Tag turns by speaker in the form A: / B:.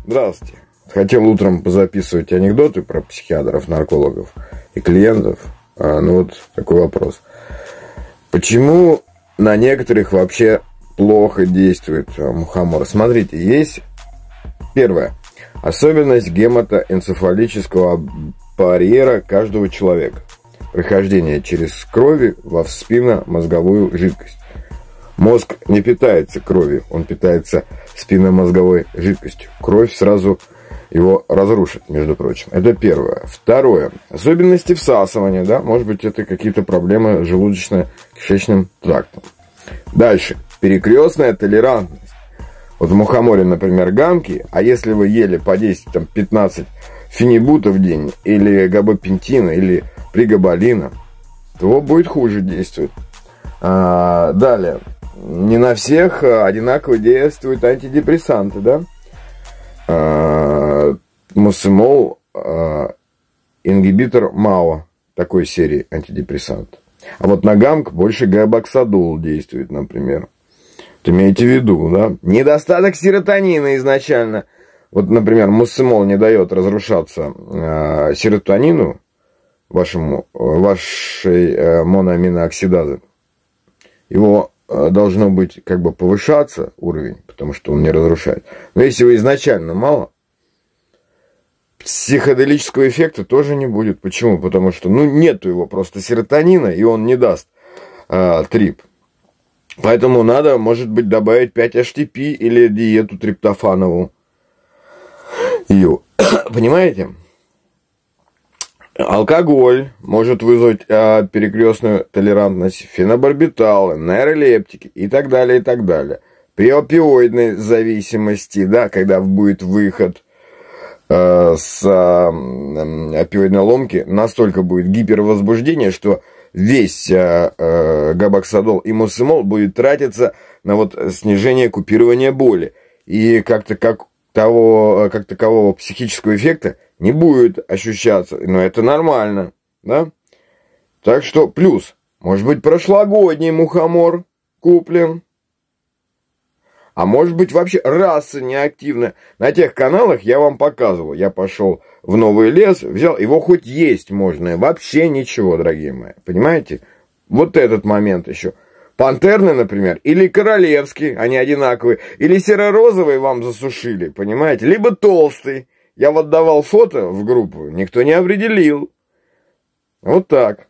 A: Здравствуйте. Хотел утром позаписывать анекдоты про психиатров, наркологов и клиентов. Ну вот такой вопрос. Почему на некоторых вообще плохо действует мухомор? Смотрите, есть первое. Особенность гематоэнцефалического барьера каждого человека. Прохождение через крови во спинномозговую жидкость. Мозг не питается кровью, он питается спинномозговой жидкостью. Кровь сразу его разрушит, между прочим. Это первое. Второе. Особенности всасывания, да, может быть, это какие-то проблемы с желудочно-кишечным трактом. Дальше. Перекрестная толерантность. Вот в мухоморе, например, гамки, а если вы ели по 10-15 фенибута в день, или габапентина, или пригабалина, то будет хуже действовать. Далее. Не на всех одинаково действуют антидепрессанты, да? Мусцимол, ингибитор МАО, такой серии антидепрессантов. А вот на гамк больше габоксадол действует, например. Вот имейте в виду, да? Недостаток серотонина изначально. Вот, например, мусцимол не дает разрушаться серотонину, вашей моноаминооксидазы. Его должно быть как бы повышаться уровень, потому что он не разрушает. Но если его изначально мало, психоделического эффекта тоже не будет. Почему? Потому что нету его просто серотонина, и он не даст трип. Поэтому надо, может быть, добавить 5-HTP или диету триптофановую. Понимаете? Алкоголь может вызвать перекрестную толерантность, фенобарбиталы, нейролептики и так далее, и так далее. При опиоидной зависимости, да, когда будет выход с опиоидной ломки, настолько будет гипервозбуждение, что весь габоксадол и мусцимол будет тратиться на вот снижение купирования боли. И как такового психического эффекта не будет ощущаться. Но это нормально, да? Так что плюс. Может быть, прошлогодний мухомор куплен. А может быть, вообще раса неактивная. На тех каналах я вам показывал. Я пошел в новый лес, взял. Его хоть есть можно. Вообще ничего, дорогие мои. Понимаете? Вот этот момент еще. Пантерный, например, или королевский, они одинаковые. Или серо-розовый вам засушили, понимаете? Либо толстый. Я вот давал фото в группу, никто не определил. Вот так.